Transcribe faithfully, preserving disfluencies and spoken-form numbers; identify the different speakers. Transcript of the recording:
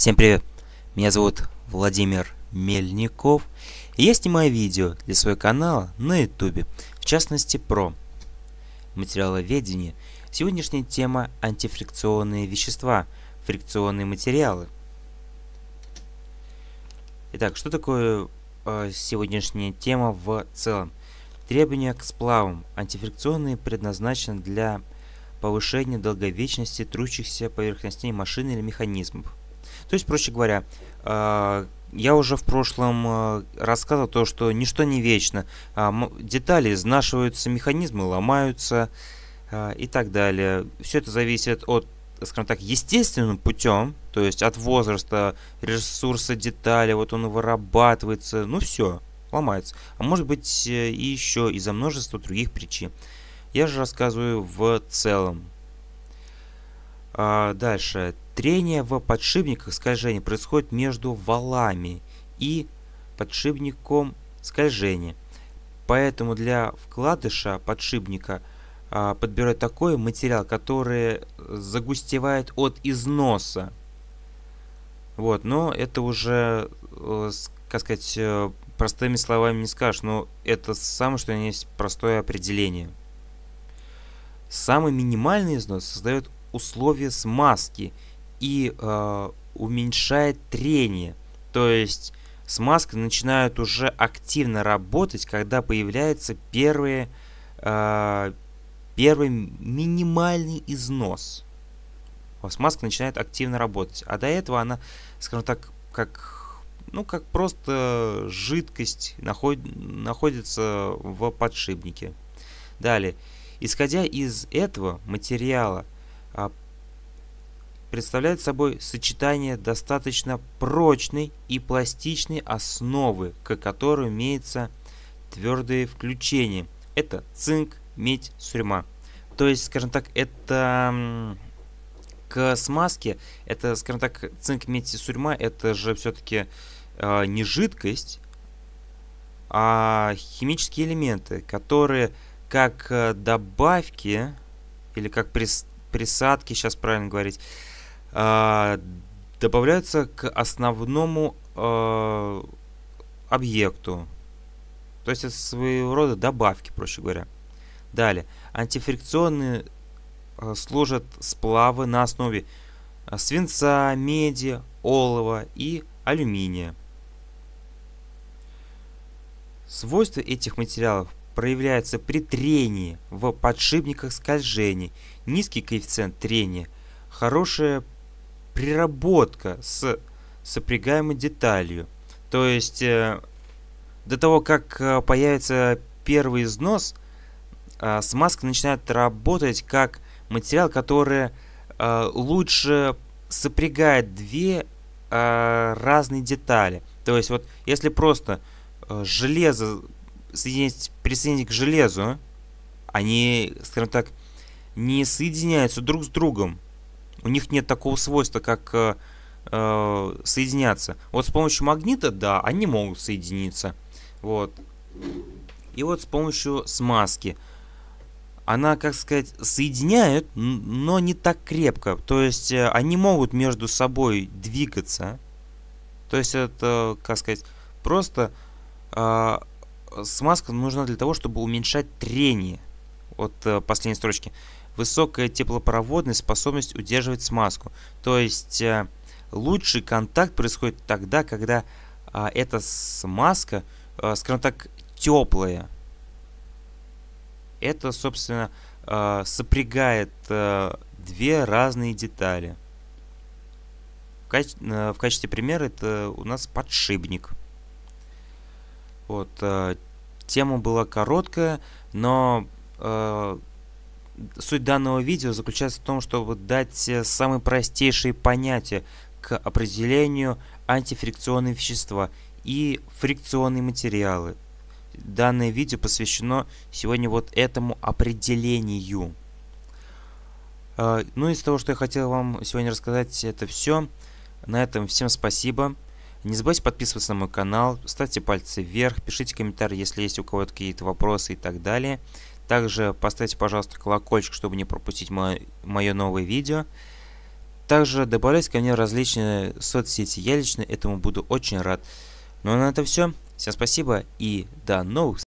Speaker 1: Всем привет! Меня зовут Владимир Мельников, и я снимаю видео для своего канала на ютубе, в частности про материаловедение. Сегодняшняя тема — антифрикционные вещества, фрикционные материалы. Итак, что такое э, сегодняшняя тема в целом? Требования к сплавам. Антифрикционные предназначены для повышения долговечности трущихся поверхностей машин или механизмов. То есть, проще говоря, э, я уже в прошлом э, рассказывал то, что ничто не вечно. Э, детали изнашиваются, механизмы ломаются э, и так далее. Все это зависит от, скажем так, естественным путем, то есть от возраста, ресурса детали, вот он вырабатывается, ну все, ломается. А может быть и еще из-за множества других причин. Я же рассказываю в целом. А дальше. Трение в подшипниках скольжения происходит между валами и подшипником скольжения. Поэтому для вкладыша подшипника а, подбирают такой материал, который загустевает от износа. Вот, но это уже, как сказать, простыми словами не скажешь, но это самое, что есть простое определение. Самый минимальный износ создает условия смазки и э, уменьшает трение. То есть смазка начинает уже активно работать, когда появляется первый, э, первый минимальный износ. Смазка начинает активно работать. А до этого она, скажем так, как, ну, как просто жидкость наход, находится в подшипнике. Далее. Исходя из этого материала, а, представляет собой сочетание достаточно прочной и пластичной основы, к которой имеется твердые включения. Это цинк, медь, сурьма. То есть, скажем так, это к смазке, это, скажем так, цинк, медь и сурьма, это же все-таки э, не жидкость, а химические элементы, которые как добавки или как прис, присадки, сейчас правильно говорить, э, добавляются к основному э, объекту. То есть это своего рода добавки, проще говоря. Далее. Антифрикционные э, служат сплавы на основе свинца, меди, олова и алюминия. Свойства этих материалов проявляется при трении в подшипниках скольжения, низкий коэффициент трения, хорошая приработка с сопрягаемой деталью. То есть э, до того, как э, появится первый износ, э, смазка начинает работать как материал, который э, лучше сопрягает две э, разные детали. То есть вот если просто э, железо Соединить, присоединить к железу, они, скажем так, не соединяются друг с другом. У них нет такого свойства, как э, э, соединяться. Вот с помощью магнита, да, они могут соединиться. Вот. И вот с помощью смазки она, как сказать, соединяет, но не так крепко. То есть э, они могут между собой двигаться. То есть это, как сказать, просто э, смазка нужна для того, чтобы уменьшать трение. Вот э, последней строчки. Высокая теплопроводность, способность удерживать смазку. То есть э, лучший контакт происходит тогда, когда э, эта смазка, э, скажем так, теплая. Это, собственно, э, сопрягает э, две разные детали. В, каче э, в качестве примера это у нас подшипник. Вот, э, тема была короткая, но э, суть данного видео заключается в том, чтобы дать самые простейшие понятия к определению антифрикционные вещества и фрикционные материалы. Данное видео посвящено сегодня вот этому определению. Э, ну, из того, что я хотел вам сегодня рассказать, это все. На этом всем спасибо. Не забывайте подписываться на мой канал, ставьте пальцы вверх, пишите комментарии, если есть у кого-то какие-то вопросы и так далее. Также поставьте, пожалуйста, колокольчик, чтобы не пропустить мое, мое новое видео. также добавляйте ко мне в различные соцсети. Я лично этому буду очень рад. Ну а на этом все. Всем спасибо и до новых встреч.